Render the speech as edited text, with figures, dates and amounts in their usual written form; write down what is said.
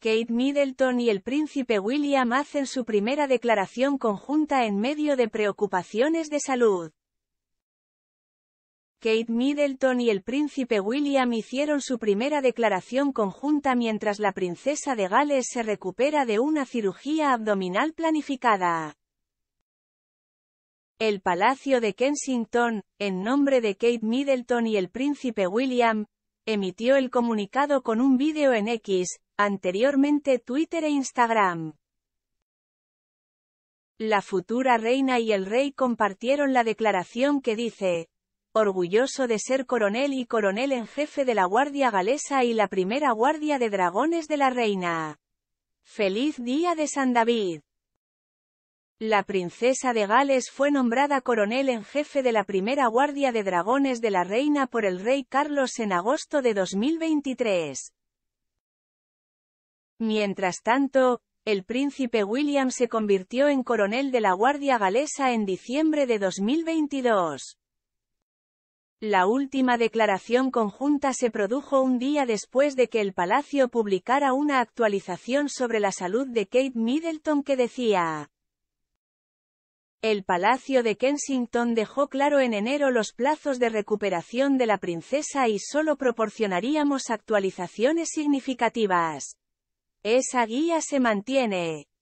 Kate Middleton y el príncipe William hacen su primera declaración conjunta en medio de preocupaciones de salud. Kate Middleton y el príncipe William hicieron su primera declaración conjunta mientras la princesa de Gales se recupera de una cirugía abdominal planificada. El Palacio de Kensington, en nombre de Kate Middleton y el príncipe William, emitió el comunicado con un vídeo en X, anteriormente Twitter e Instagram. La futura reina y el rey compartieron la declaración que dice: orgulloso de ser coronel y coronel en jefe de la Guardia Galesa y la primera guardia de dragones de la reina. ¡Feliz Día de San David! La princesa de Gales fue nombrada coronel en jefe de la primera guardia de dragones de la reina por el rey Carlos en agosto de 2023. Mientras tanto, el príncipe William se convirtió en coronel de la Guardia Galesa en diciembre de 2022. La última declaración conjunta se produjo un día después de que el palacio publicara una actualización sobre la salud de Kate Middleton que decía: el Palacio de Kensington dejó claro en enero los plazos de recuperación de la princesa y solo proporcionaríamos actualizaciones significativas. Esa guía se mantiene.